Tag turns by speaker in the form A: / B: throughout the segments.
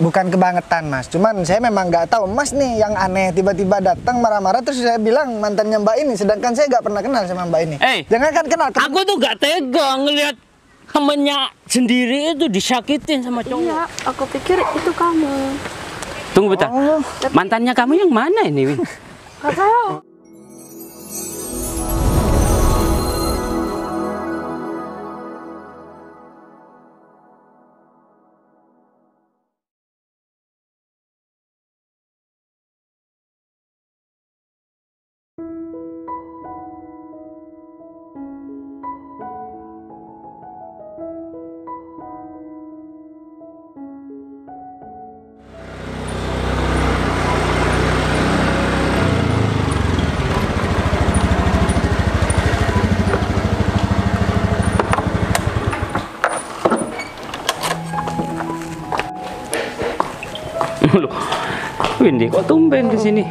A: bukan kebangetan mas, cuman saya memang nggak tahu mas nih yang aneh tiba-tiba datang marah-marah terus saya bilang mantannya Mbak ini, sedangkan saya nggak pernah kenal sama Mbak ini. Jangan kan kenal.
B: Aku tuh nggak tega ngelihat temennya sendiri itu disakitin sama cowok.
C: Iya, aku pikir itu kamu.
B: Tunggu bentar, mantannya kamu yang mana ini, Win?
C: Gak tahu.
B: Loh, Windy, kok tumben ke sini?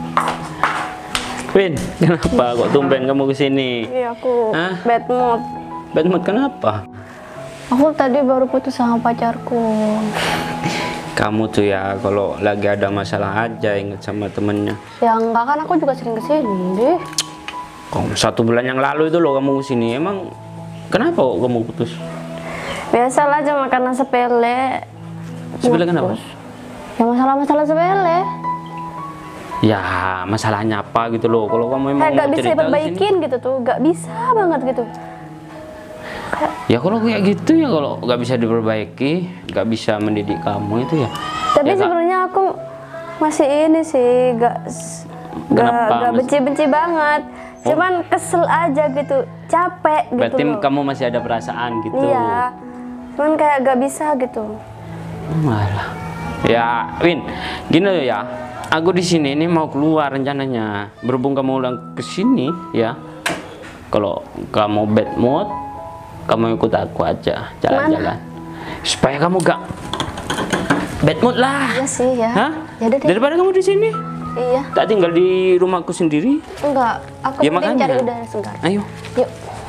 B: Win, kenapa kok tumben kamu ke sini?
C: Iya, aku bad mood.
B: Bad mood kenapa?
C: Aku tadi baru putus sama pacarku.
B: Kamu tuh ya kalau lagi ada masalah aja inget sama temennya.
C: Ya enggak, kan aku juga sering kesini deh.
B: Kok 1 bulan yang lalu itu loh kamu kesini, emang kenapa kok kamu putus?
C: Biasalah, cuma karena sepele.
B: Sepele kenapa?
C: Ya masalah-masalah sepele.
B: Ya masalahnya apa gitu loh, kalau kamu emang
C: kayak gak
B: mau
C: bisa
B: cerita
C: diperbaikin gitu tuh, gak bisa banget gitu.
B: Ya kalau kayak gitu ya, kalau nggak bisa diperbaiki, nggak bisa mendidik kamu itu ya.
C: Tapi
B: ya,
C: sebenarnya aku masih ini sih, gak benci-benci banget. Cuman kesel aja gitu, capek gitu.
B: Berarti
C: loh.
B: kamu masih ada perasaan gitu.
C: Iya, cuman kayak gak bisa gitu.
B: Malah. Ya, Win, gini loh ya. Aku di sini ini mau keluar rencananya. Berhubung kamu ulang ke sini ya. Kalau kamu bad mood, kamu ikut aku aja jalan-jalan. Supaya kamu gak bad mood lah.
C: Iya sih ya.
B: Hah?
C: Yaudah deh.
B: Daripada kamu di sini.
C: Iya.
B: Tak tinggal di rumahku sendiri.
C: Enggak, aku
B: Ya,
C: mending
B: makanya.
C: cari udara segar.
B: Ayo.
C: Yuk.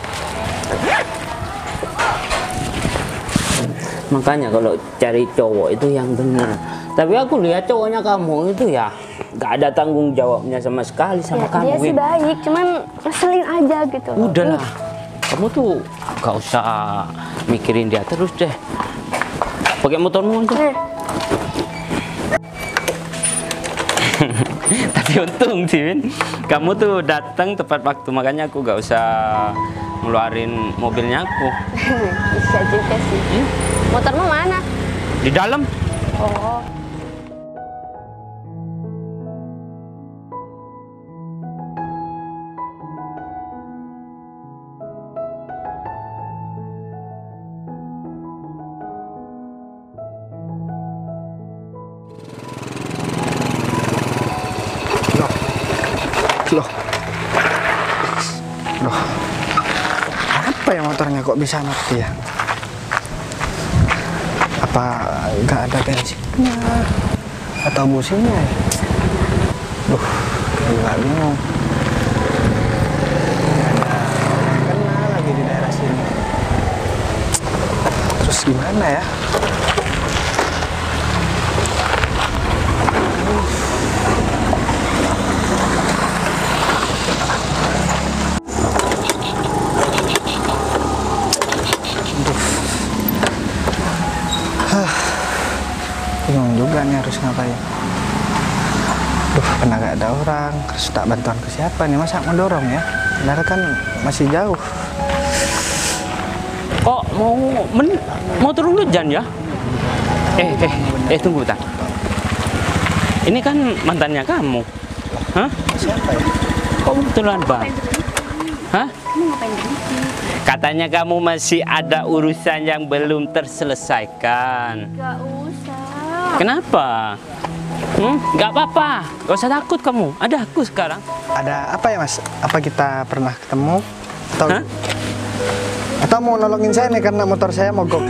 B: Makanya kalau cari cowok itu yang benar. Tapi aku lihat cowoknya kamu itu ya nggak ada tanggung jawabnya sama sekali sama kamu.
C: Dia sih
B: Win.
C: baik, cuman ngeselin aja gitu.
B: Udahlah, kamu tuh gak usah mikirin dia terus deh. Pakai motormu aja. Tapi untung sih, Win, kamu tuh datang tepat waktu, makanya aku gak usah ngeluarin mobilnya aku.
C: Bisa juga sih. Motormu mana?
B: Di dalam.
C: Oh.
A: Loh, apa ya motornya kok bisa mati ya? Apa nggak ada bensinnya atau businya ya? Duh, nggak bingung. Kena lagi di daerah sini. Terus gimana ya? Bingung juga nih harus ngapain. Duh, karena gak ada orang, harus tak bantuan ke siapa nih? Masa ngedorong ya? Padahal kan masih jauh.
B: Kok mau turun hujan ya? Tunggu bentar. Ini kan mantannya kamu. Hah?
A: Siapa ya?
B: Kok kebetulan bang? Hah?
C: Kamu ngapain berhenti?
B: Katanya kamu masih ada urusan yang belum terselesaikan.
C: Gak usah.
B: Kenapa? Gak apa-apa, gak usah takut kamu. Ada aku sekarang.
A: Ada apa ya mas? Apa kita pernah ketemu? Atau,
B: Hah?
A: atau mau nolongin saya nih karena motor saya mogok?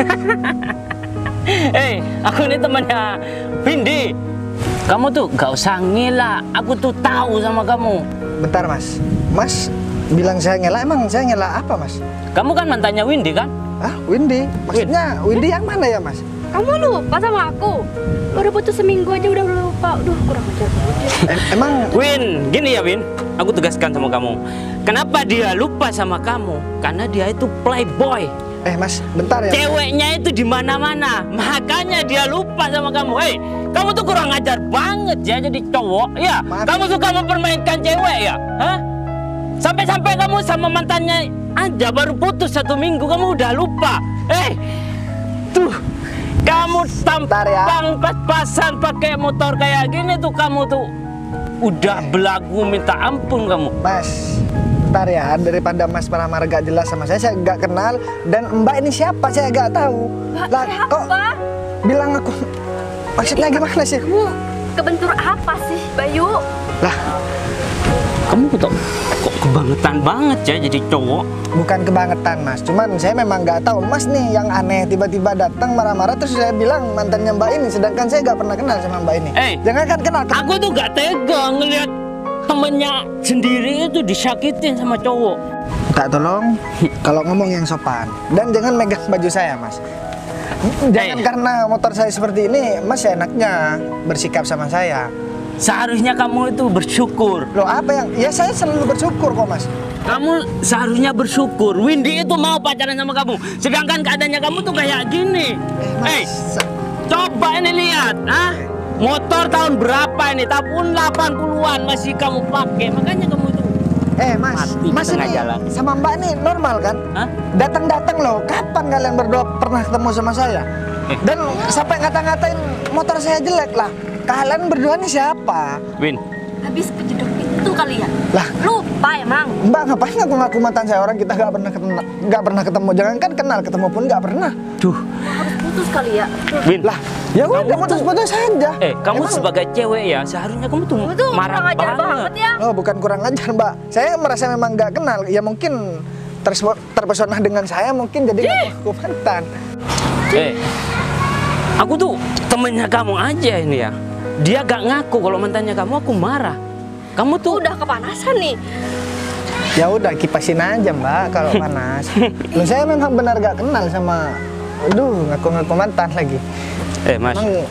B: Aku ini temannya Windy. Kamu tuh gak usah ngelak. Aku tuh tahu sama kamu.
A: Bentar mas, mas bilang saya ngelak, emang saya ngelak apa mas?
B: Kamu kan mantannya Windy kan?
A: Ah, Windy? Maksudnya Windy yang mana ya mas?
C: Kamu lupa sama aku? Baru putus seminggu aja udah lupa. Aduh, kurang ajar banget.
A: Emang
B: Win, gini ya Win, aku tegaskan sama kamu. Kenapa dia lupa sama kamu? Karena dia itu playboy.
A: Mas, bentar ya.
B: Ceweknya itu di mana-mana, makanya dia lupa sama kamu. Hei, kamu tuh kurang ajar banget ya jadi cowok. Ya,
A: Maaf.
B: kamu suka mempermainkan cewek ya? Hah? Sampai-sampai kamu sama mantannya aja baru putus 1 minggu kamu udah lupa. Tuh, kamu
A: Bentar ya.
B: tampang pas-pasan pakai motor kayak gini tuh kamu tuh udah belagu minta ampun kamu.
A: Mas, bentar ya, daripada Mas marah-marah gak jelas sama saya gak kenal. Dan Mbak ini siapa, saya gak tahu. Lah, kok bilang aku, maksudnya gimana sih?
C: Kamu kebentur apa sih, Bayu?
A: Lah,
B: Kamu kok kebangetan banget ya jadi cowok.
A: bukan kebangetan Mas, cuman saya memang gak tahu. Mas nih yang aneh, tiba-tiba datang marah-marah terus saya bilang mantannya Mbak ini, sedangkan saya gak pernah kenal sama Mbak ini. Jangan kan kenal.
B: Aku tuh gak tega ngelihat temennya sendiri itu disakitin sama cowok.
A: Minta tolong kalau ngomong yang sopan dan jangan megang baju saya Mas. Jangan karena motor saya seperti ini Mas enaknya bersikap sama saya.
B: Seharusnya kamu itu bersyukur.
A: Loh apa yang, ya saya selalu bersyukur kok Mas.
B: Kamu seharusnya bersyukur Windy itu mau pacaran sama kamu, sedangkan keadaannya kamu tuh kayak gini.
A: Mas,
B: Coba ini lihat, motor tahun berapa ini? Tahun 80-an masih kamu pakai, makanya kamu itu
A: Mas,
B: mati
A: Mas
B: di tengah
A: ini
B: jalan.
A: sama Mbak ini normal kan? Datang-datang loh, kapan kalian berdua pernah ketemu sama saya? Dan sampai ngata-ngatain motor saya jelek lah. Kalian berdua ini siapa?
B: Win,
C: Habis kejeduk itu kali ya?
A: Lah,
C: Lupa emang.
A: Mbak ngapain ngaku-ngaku mantan saya, orang kita gak pernah ketemu. Jangan kan kenal, ketemu pun gak pernah.
C: Harus putus kali ya?
B: Win,
A: Lah, ya udah putus-putus saja.
B: kamu
A: Emang-
B: sebagai cewek ya, seharusnya kamu tuh
C: Kamu tuh
B: marah
C: kurang ajar banget ya?
A: Oh, bukan kurang ajar Mbak. Saya merasa memang gak kenal. Ya mungkin terpesona dengan saya, mungkin jadi ngaku mantan.
B: Aku tuh temennya kamu aja ini ya. Dia gak ngaku kalau mantannya kamu, aku marah. Kamu tuh
C: Udah kepanasan nih.
A: Ya udah kipasin aja Mbak kalau panas. Loh, saya memang benar gak kenal sama. Aduh, ngaku-ngaku mantan lagi.
B: Mas,
A: Emang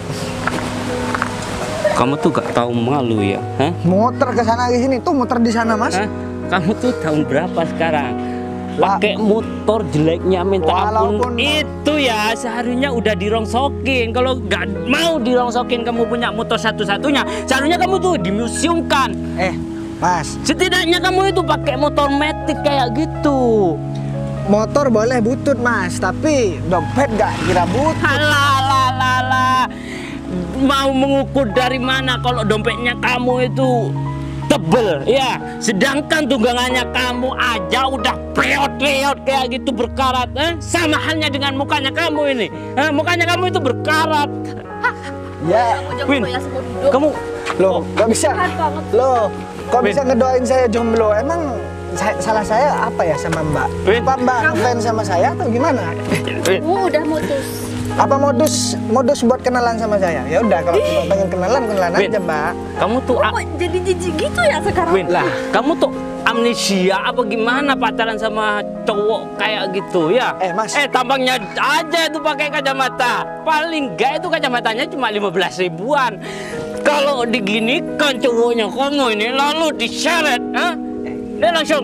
B: kamu tuh gak tahu malu ya?
A: motor ke sana ke sini tuh muter di sana Mas.
B: Kamu tuh tahun berapa sekarang? Pakai motor jeleknya minta ampun.
A: Walaupun-
B: Itu ya seharusnya udah dirongsokin. Kalau nggak mau dirongsokin kamu punya motor satu-satunya, seharusnya kamu tuh dimuseumkan.
A: Mas,
B: Setidaknya kamu itu pakai motor metik kayak gitu.
A: motor boleh butut Mas, tapi dompet gak kira butut.
B: Halalala. Mau mengukur dari mana kalau dompetnya kamu itu tebel ya, sedangkan tunggangannya kamu aja udah peot-peot kayak gitu berkarat. Sama halnya dengan mukanya kamu ini. Mukanya kamu itu berkarat.
A: Ya,
B: Win,
C: Ya, semua duduk.
B: kamu
A: loh, kok bisa?
C: Jahat banget.
A: Loh, kok
B: Win.
A: bisa ngedoain saya jomblo? Emang salah saya apa ya sama Mbak?
B: Win.
A: Apa Mbak ngefans sama saya atau gimana?
C: Udah mutus.
A: Apa modus buat kenalan sama saya? Ya udah, kalau cuma pengen kenalan
B: Win.
A: aja Mbak.
B: kamu tuh
C: Kok jadi jijik gitu ya sekarang?
B: Win, kamu tuh amnesia apa gimana pacaran sama cowok kayak gitu ya?
A: Mas.
B: Tampangnya aja itu pakai kacamata. Paling enggak itu kacamatanya cuma 15 ribuan. Kalau diginikan cowoknya kamu ini lalu diseret, dia langsung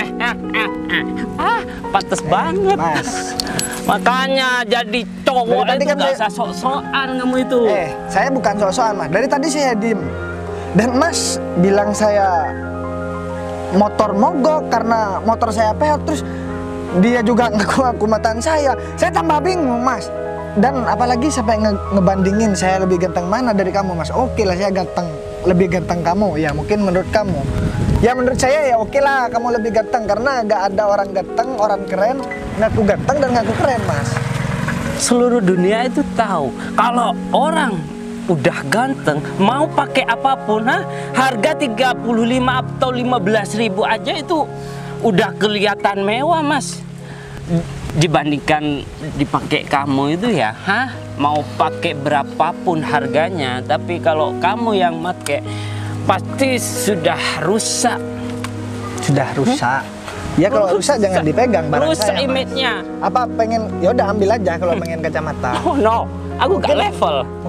B: pantes banget.
A: Mas.
B: Makanya jadi cowok
A: Dari tadi
B: itu
A: kan
B: gak
A: saya-
B: usah sok-sokan kamu itu.
A: Saya bukan sok-sokan Mas. Dari tadi saya diem. Dan Mas bilang saya motor mogok karena motor saya peot, terus dia juga ngaku-ngaku mantan saya. Saya tambah bingung Mas. Dan apalagi sampai ngebandingin saya lebih ganteng mana dari kamu Mas. Oke lah, saya ganteng, lebih ganteng kamu. Ya mungkin menurut kamu. Ya menurut saya ya oke lah kamu lebih ganteng, karena gak ada orang ganteng, orang keren ngaku ganteng dan ngaku keren Mas.
B: Seluruh dunia itu tahu kalau orang udah ganteng mau pakai apapun, harga 35 atau 15 ribu aja itu udah kelihatan mewah Mas, dibandingkan dipakai kamu itu ya. Mau pakai berapapun harganya, tapi kalau kamu yang pakai pasti sudah rusak.
A: Sudah rusak. Ya kalau rusak jangan dipegang barang
B: Rusak
A: saya, Mas.
B: image-nya.
A: Apa pengen, ya udah ambil aja kalau pengen kacamata.
B: Oh no, aku gak level.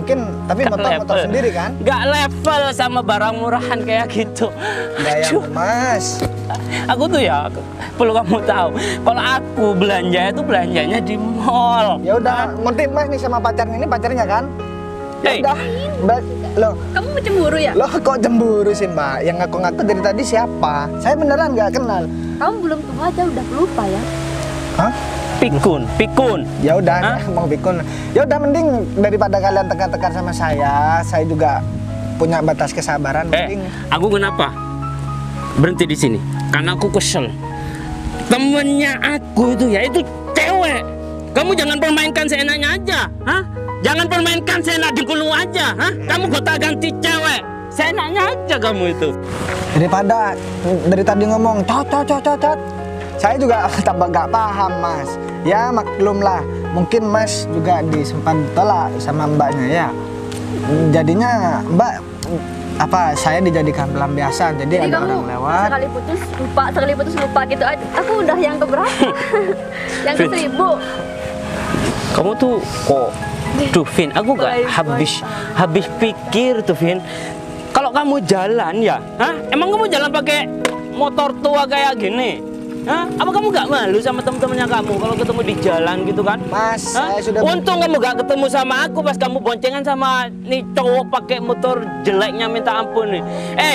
A: mungkin, tapi motor sendiri kan?
B: Gak level sama barang murahan kayak gitu.
A: Gaya Mas.
B: Aku tuh ya, perlu kamu tahu, kalau aku belanja itu belanjanya di mall.
A: Ya udah, nanti Mas nih sama pacarnya, ini pacarnya kan? Ya
B: Hey.
A: udah. Loh,
C: Kamu cemburu ya?
A: loh kok cemburu sih Mbak? Yang ngaku-ngaku dari tadi siapa? Saya beneran nggak kenal.
C: Kamu belum tua aja udah lupa ya?
A: Hah?
B: Pikun.
A: Ya udah,
B: Hah?
A: mau pikun. Ya udah, mending daripada kalian tekan-tekan sama saya juga punya batas kesabaran. Mending
B: Aku kenapa berhenti di sini? Karena aku kesel. Temennya aku itu ya itu cewek. Kamu jangan permainkan seenaknya aja, hah? Jangan permainkan seenak dulu aja, hah? Kamu gonta ganti cewek, seenaknya aja kamu itu.
A: daripada dari tadi ngomong cot. Saya juga tambah nggak paham Mas. Ya maklum lah, mungkin Mas juga disempat tolak sama mbaknya ya. Jadinya Mbak saya dijadikan pelampiasan. Jadi ada
C: kamu
A: orang lewat.
C: sekali putus lupa gitu aja. Aku udah yang keberapa? Yang ke 1000.
B: Kamu tuh kok, tuh Vin, aku gak habis pikir tuh Vin. Kalau kamu jalan ya, hah? Emang kamu jalan pakai motor tua kayak gini? Hah? Apa kamu gak malu sama temen-temennya kamu kalau ketemu di jalan gitu kan?
A: Mas,
B: Hah?
A: saya sudah
B: Untung kamu gak ketemu sama aku pas kamu boncengan sama nih cowok pakai motor jeleknya minta ampun nih.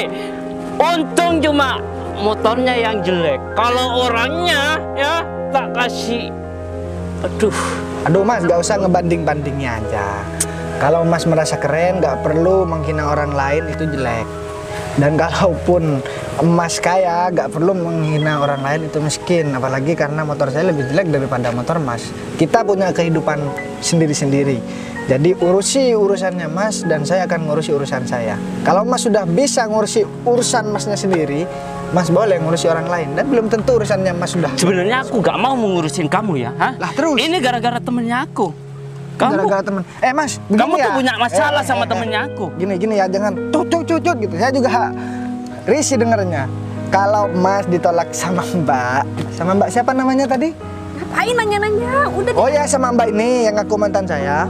B: Untung cuma motornya yang jelek. Kalau orangnya ya tak kasih.
A: Aduh Mas, gak usah ngebanding-bandingnya aja. Kalau Mas merasa keren, gak perlu menghina orang lain, itu jelek. Dan kalaupun Mas kaya, gak perlu menghina orang lain, itu miskin. Apalagi karena motor saya lebih jelek daripada motor Mas. Kita punya kehidupan sendiri-sendiri. Jadi urusi urusannya Mas, dan saya akan ngurusi urusan saya. Kalau Mas sudah bisa ngurusi urusan Masnya sendiri, Mas boleh ngurusi orang lain. Dan belum tentu urusannya Mas sudah.
B: Sebenarnya aku gak mau mengurusin kamu ya, hah?
A: Lah terus?
B: Ini gara-gara temennya aku.
A: Gara-gara temen. Mas, begini
B: Kamu
A: ya.
B: tuh punya masalah sama temennya aku.
A: Gini ya, jangan cucut gitu. Saya juga risih dengernya. Kalau Mas ditolak sama Mbak siapa namanya tadi?
C: Ngapain nanya-nanya? Udah
A: Oh ya, sama Mbak ini yang aku mantan saya.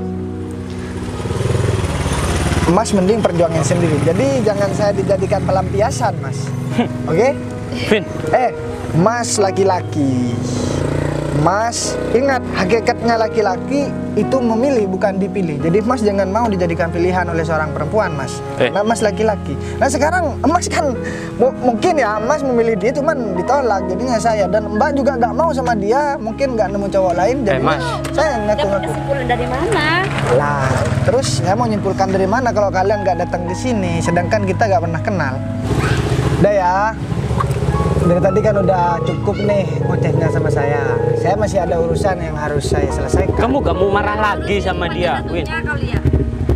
A: Mas mending perjuangin sendiri. Jadi jangan saya dijadikan pelampiasan, Mas. Oke?
B: Vin,
A: Mas laki-laki. Mas, ingat hakikatnya laki-laki itu memilih bukan dipilih. Jadi Mas jangan mau dijadikan pilihan oleh seorang perempuan, Mas. Nah, Mas laki-laki. Nah, sekarang Mas kan mungkin ya Mas memilih dia cuman ditolak. Jadinya saya dan Mbak juga nggak mau sama dia, mungkin nggak nemu cowok lain. Jadi
B: Mas.
A: saya
C: dapat
A: ngaku-ngaku.
C: kesimpulan dari mana?
A: Lah, terus saya mau nyimpulkan dari mana kalau kalian nggak datang di sini, sedangkan kita nggak pernah kenal. Udah ya. Dari tadi kan udah cukup nih ngocehnya sama saya. Saya masih ada urusan yang harus saya selesaikan.
B: kamu gak mau marah lagi sama dia, Win?
C: Kali ya.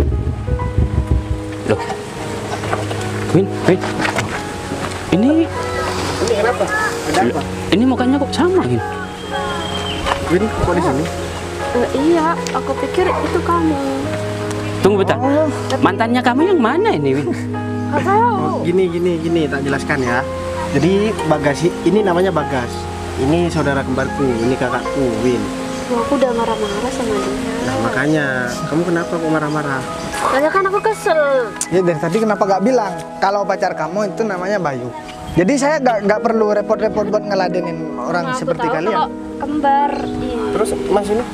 B: Loh, Win. Ini
A: kenapa? Ada apa?
B: ini mukanya kok sama, Win?
A: Win, kok di sini?
C: Iya, aku pikir itu kamu.
B: Tunggu bentar.
A: Oh.
B: Mantannya kamu yang mana ini, Win?
C: Gak tahu.
D: Gini, tak jelaskan ya. Jadi Bagas ini namanya Bagas. Ini saudara kembarku, ini kakakku, Win.
C: Aku udah marah-marah sama dia.
D: Nah makanya, kamu kenapa kok marah-marah?
C: Soalnya kan aku kesel.
A: Ya dari tadi kenapa gak bilang kalau pacar kamu itu namanya Bayu? Jadi saya gak perlu repot-repot buat ngeladenin orang
C: Nah, aku
A: seperti
C: tahu
A: kalian.
C: kalau kembar. Iya.
D: Terus Mas ini?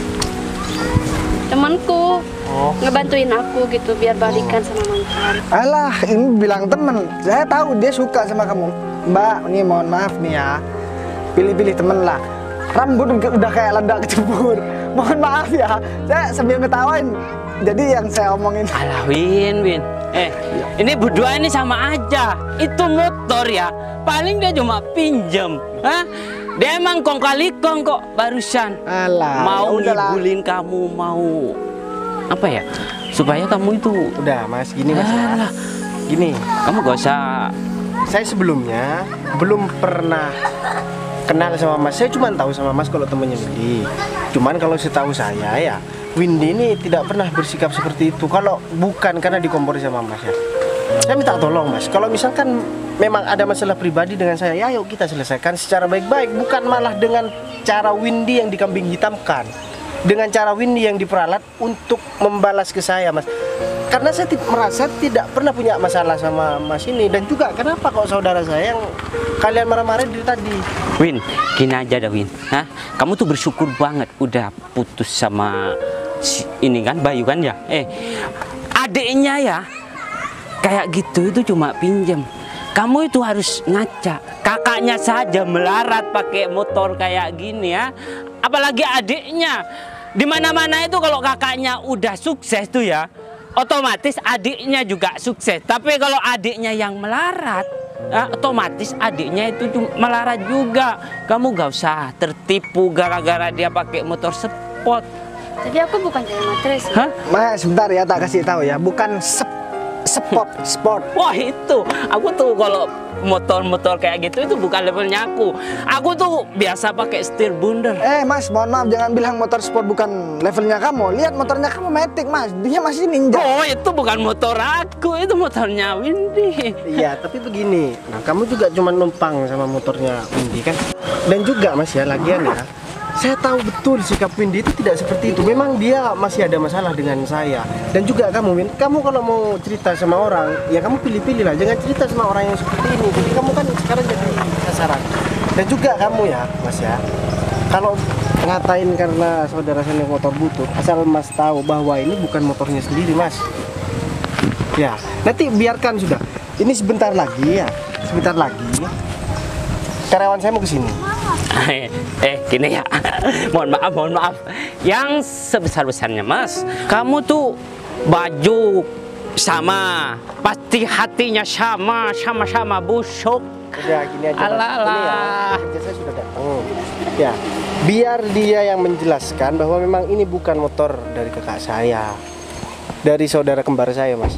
C: Temanku ngebantuin aku gitu biar balikan sama mantan.
A: Alah, ini bilang temen. Saya tahu dia suka sama kamu. Mbak, ini mohon maaf nih ya. Pilih-pilih temen lah. Rambut udah kayak lendak kecebur. Mohon maaf ya. Saya sambil ngetawain. Jadi yang saya omongin.
B: Alah, Win. Ini berdua ini sama aja. Itu motor ya. Paling dia cuma pinjem. Hah? Dia emang kong kali kong kok barusan.
A: Alah,
B: Mau
A: ya udahlah.
B: ngibulin kamu, mau apa ya? Supaya kamu itu.
D: Udah Mas, gini Mas ya.
B: Alah,
D: Gini,
B: kamu gak usah.
D: saya sebelumnya belum pernah kenal sama Mas. Saya cuma tahu sama Mas kalau temennya Windy. Cuman kalau setahu saya ya, Windy ini tidak pernah bersikap seperti itu. Kalau bukan karena dikompori sama Mas ya. Saya minta tolong Mas, kalau misalkan memang ada masalah pribadi dengan saya, ya ayo kita selesaikan secara baik-baik, bukan malah dengan cara Windy yang dikambing hitamkan. dengan cara Windy yang diperalat untuk membalas ke saya, Mas. Karena saya merasa tidak pernah punya masalah sama Mas ini. Dan juga kenapa kok saudara saya yang kalian marah-marahin dari tadi?
B: Win, gini aja dah Win. Hah? Kamu tuh bersyukur banget udah putus sama ini kan Bayu kan ya. Adiknya ya kayak gitu itu cuma pinjam. Kamu itu harus ngaca. Kakaknya saja melarat pakai motor kayak gini ya. Apalagi adiknya. Di mana-mana itu kalau kakaknya udah sukses tuh ya, otomatis adiknya juga sukses. Tapi kalau adiknya yang melarat, otomatis adiknya itu melarat juga. Kamu gak usah tertipu gara-gara dia pakai motor sport.
C: Jadi aku bukan cari materi sih.
B: Hah?
A: Mas, sebentar ya, tak kasih tahu ya, bukan sport.
B: Wah itu, aku tuh kalau motor-motor kayak gitu itu bukan levelnya aku. Aku tuh biasa pakai setir bundar.
A: Mas, mohon maaf, jangan bilang motor sport bukan levelnya kamu. Lihat motornya kamu Matic, Mas. Dia masih ninja.
B: Oh itu bukan motor aku, itu motornya Windy.
D: Iya, tapi begini. Nah, kamu juga cuma numpang sama motornya Windy kan? Dan juga Mas ya, lagian ya, saya tahu betul sikap Windy itu tidak seperti itu. Memang dia masih ada masalah dengan saya. Dan juga kamu, Win, kamu kalau mau cerita sama orang, ya kamu pilih-pilih lah. Jangan cerita sama orang yang seperti ini. Jadi kamu kan sekarang jadi sasaran. Dan juga kamu ya, Mas ya, kalau ngatain karena saudara saya naik motor butut, asal Mas tahu bahwa ini bukan motornya sendiri, Mas. Ya, nanti biarkan sudah. Ini sebentar lagi ya, sebentar lagi karyawan saya mau ke sini.
B: Gini ya, mohon maaf. Yang sebesar-besarnya Mas, kamu tuh baju sama, pasti hatinya sama busuk.
D: Udah gini aja, Mas.
B: Alah.
D: Ini ya, kerja saya sudah datang. Ya, biar dia yang menjelaskan bahwa memang ini bukan motor dari kakak saya, dari saudara kembar saya, Mas.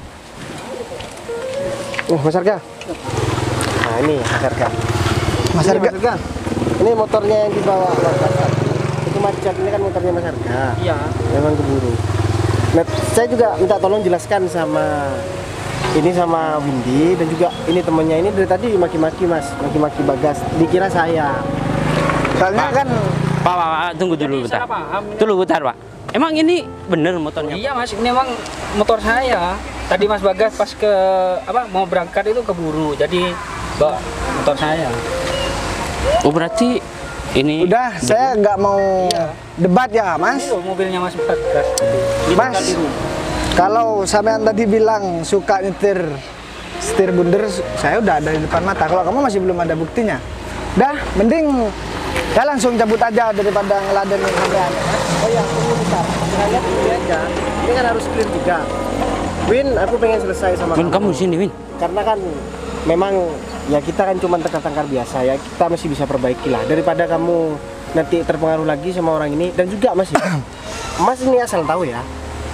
D: Mas Arga. Nah ini Mas Arga.
A: Mas
D: Ini,
A: Arga.
D: Ini motornya yang dibawa Mas Arga. Itu macet, ini kan motornya Mas Arga.
B: Iya.
D: Memang keburu. Nah, saya juga minta tolong jelaskan sama Windy dan juga ini temannya ini dari tadi maki-maki Mas, maki-maki Bagas. Dikira saya.
A: Soalnya kan
B: Pak, tunggu dulu bentar. Tunggu bentar, Pak. Emang ini bener motornya?
E: Iya Mas, ini emang motor saya. Tadi Mas Bagas pas mau berangkat itu keburu, jadi bawa motor saya.
B: Oh berarti ini
A: udah, saya nggak mau debat ya, Mas.
E: Ini loh mobilnya Mas Bagas.
A: Mas, kalau sampean tadi bilang suka nyetir setir bundar, saya udah ada di depan mata. Kalau kamu masih belum ada buktinya, dah mending ya langsung cabut aja daripada ngeladenin sampean.
D: Oh ya, tunggu bentar. Lihat ini aja. Ini kan harus clear juga. Win, aku pengen selesai sama
B: Win, kamu di sini, Win.
D: Karena kan memang ya kita kan cuma tengkar-tengkar biasa ya. Kita masih bisa perbaiki lah daripada kamu nanti terpengaruh lagi sama orang ini. Dan juga Mas ya, Mas ini asal tahu ya.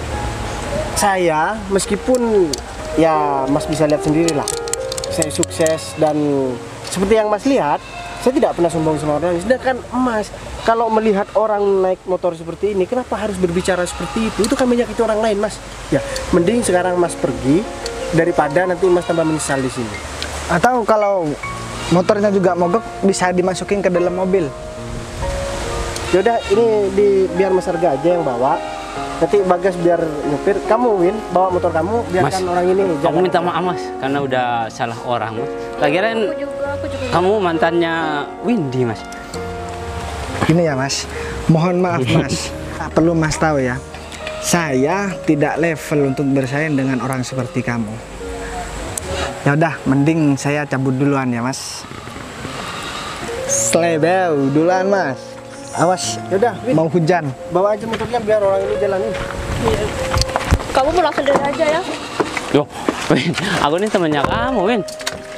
D: Saya meskipun ya Mas bisa lihat sendiri lah, saya sukses dan seperti yang Mas lihat, saya tidak pernah sombong sama orang. Sedangkan Mas, kalau melihat orang naik motor seperti ini, kenapa harus berbicara seperti itu? Itu kan menyakiti orang lain, Mas. Ya, mending sekarang Mas pergi daripada nanti Mas tambah menyesal di sini.
A: Atau kalau motornya juga mogok, bisa dimasukin ke dalam mobil.
D: Yaudah, ini biar Mas Arga aja yang bawa. Nanti Bagas biar nyupir. Kamu Win, bawa motor kamu. Biarkan
B: Mas,
D: orang ini.
B: Aku minta maaf Mas, karena udah salah orang Mas. Lagian
C: Aku juga.
B: kamu mantannya Windy Mas.
A: Gini ya Mas, mohon maaf Mas. Perlu Mas tahu ya, saya tidak level untuk bersaing dengan orang seperti kamu. Ya udah, mending saya cabut duluan ya Mas. Slebeu duluan Mas. Awas,
D: Yaudah, Win,
A: mau hujan.
D: bawa aja motornya biar orang ini jalanin.
C: Kamu pulang sendiri aja ya.
B: Loh, Win, aku ini temannya kamu Win.